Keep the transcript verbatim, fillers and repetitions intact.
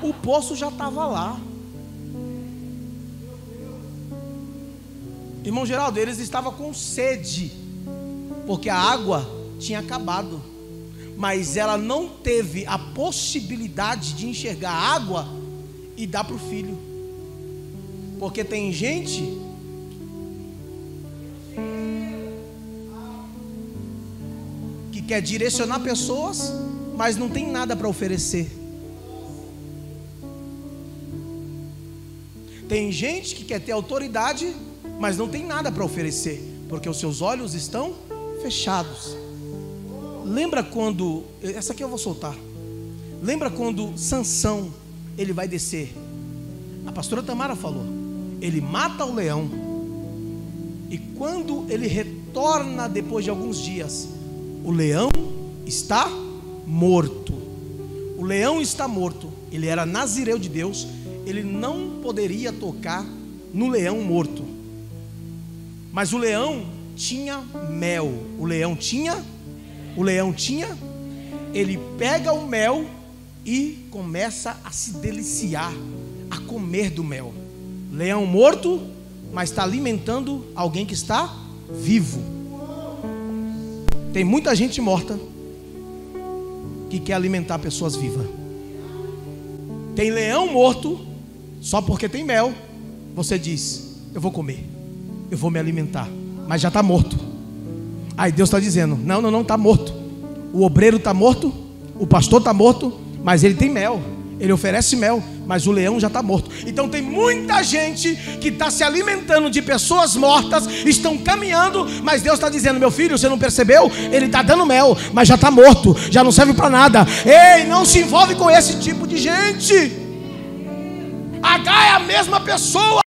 O poço já estava lá. Irmão Geraldo, eles estavam com sede, porque a água tinha acabado, mas ela não teve a possibilidade de enxergar a água e dar para o filho. Porque tem gente que quer direcionar pessoas, mas não tem nada para oferecer. Tem gente que quer ter autoridade, mas não tem nada para oferecer, porque os seus olhos estão fechados. Lembra quando, essa aqui eu vou soltar. Lembra quando Sansão, ele vai descer? A pastora Tamara falou, ele mata o leão, e quando ele retorna depois de alguns dias, o leão está morto. O leão está morto. Ele era nazireu de Deus, ele não poderia tocar no leão morto. Mas o leão tinha mel. O leão tinha? O leão tinha? Ele pega o mel e começa a se deliciar, a comer do mel. Leão morto, mas está alimentando alguém que está vivo. Tem muita gente morta que quer alimentar pessoas vivas. Tem leão morto, só porque tem mel, você diz, eu vou comer, eu vou me alimentar, mas já está morto. Aí Deus está dizendo, não, não, não, está morto. O obreiro está morto, o pastor está morto, mas ele tem mel, ele oferece mel, mas o leão já está morto. Então tem muita gente que está se alimentando de pessoas mortas, estão caminhando, mas Deus está dizendo, meu filho, você não percebeu? Ele está dando mel, mas já está morto, já não serve para nada. Ei, não se envolve com esse tipo de gente. H é a mesma pessoa.